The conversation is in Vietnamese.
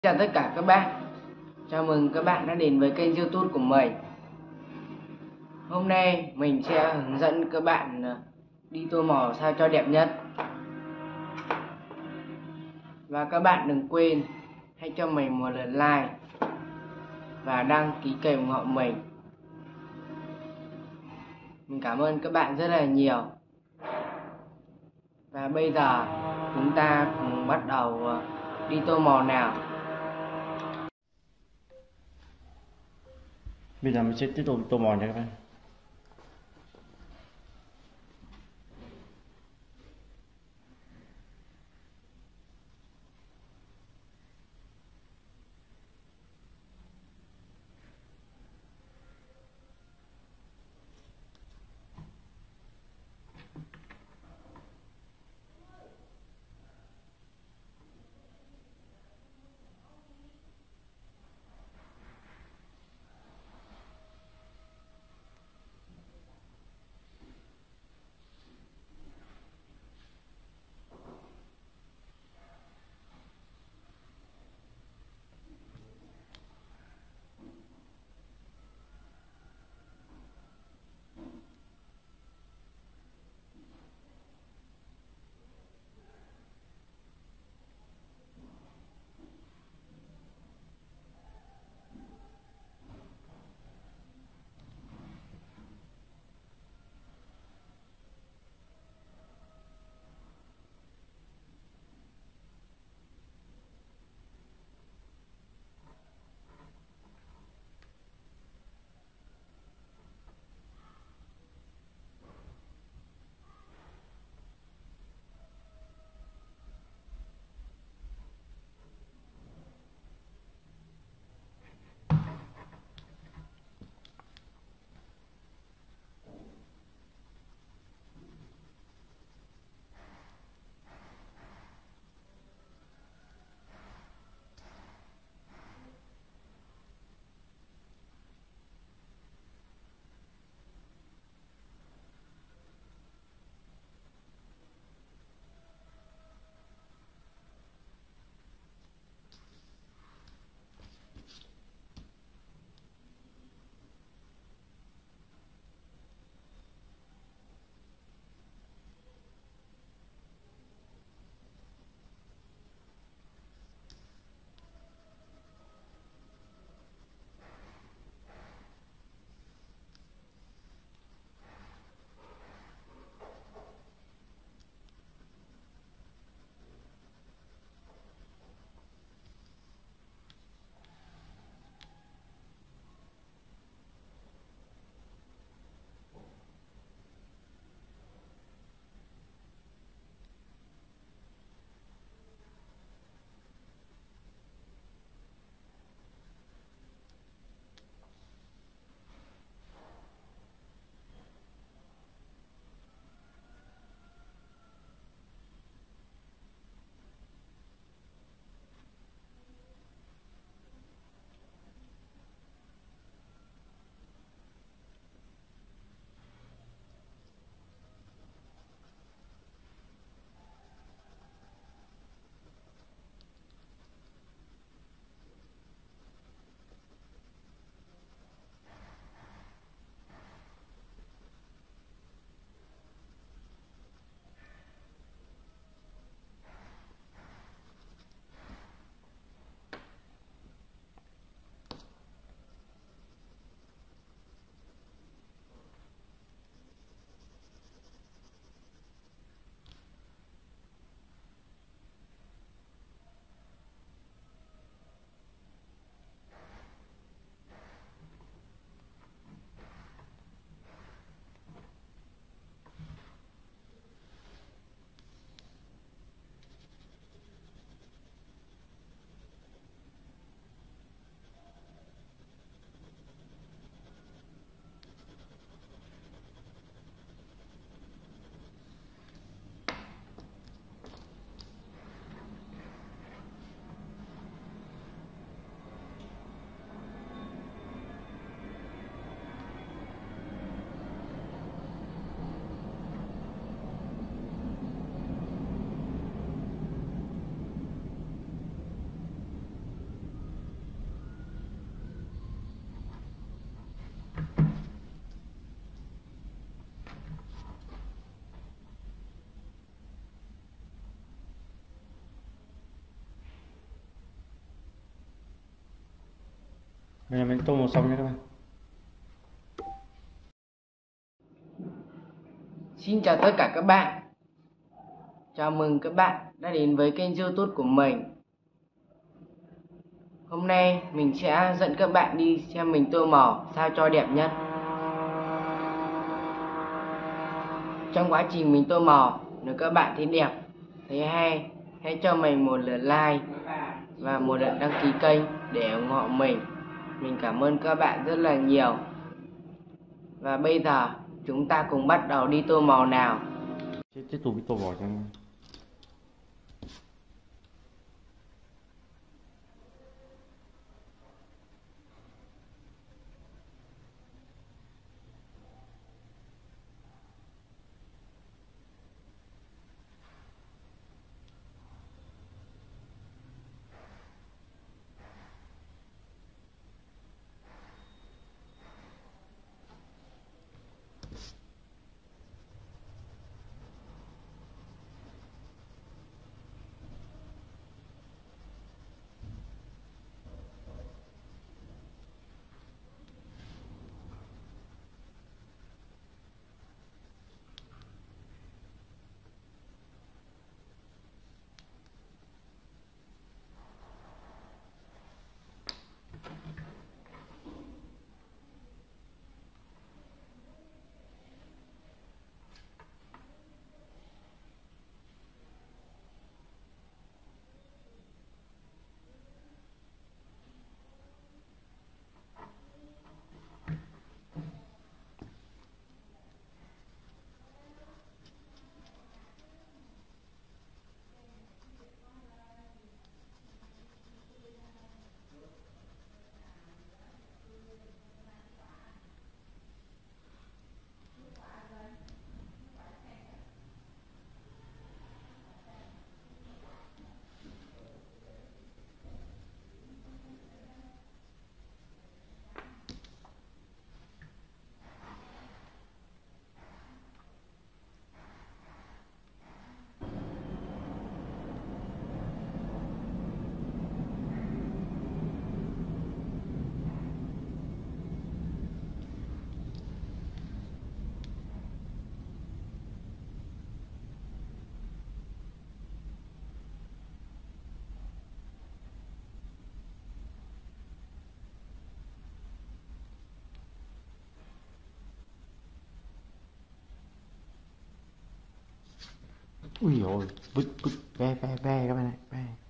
Chào tất cả các bạn. Chào mừng các bạn đã đến với kênh YouTube của mình. Hôm nay mình sẽ hướng dẫn các bạn đi tô màu sao cho đẹp nhất. Và các bạn đừng quên hãy cho mình một lượt like và đăng ký kênh ủng hộ mình. Mình cảm ơn các bạn rất là nhiều. Và bây giờ chúng ta cùng bắt đầu đi tô màu nào. Bây giờ mình sẽ tiếp tục tô màu nha các bạn. Đây là mình tô màu xong nha các bạn. Xin chào tất cả các bạn. Chào mừng các bạn đã đến với kênh YouTube của mình. Hôm nay mình sẽ dẫn các bạn đi xem mình tô màu sao cho đẹp nhất. Trong quá trình mình tô màu, nếu các bạn thấy đẹp, thấy hay, hãy cho mình một lượt like và một lượt đăng ký kênh để ủng hộ mình. Mình cảm ơn các bạn rất là nhiều. Và bây giờ chúng ta cùng bắt đầu đi tô màu nào. Tiếp tục cái tô vỏ cho các bạn. Ui dồi, ve các bạn này, ve.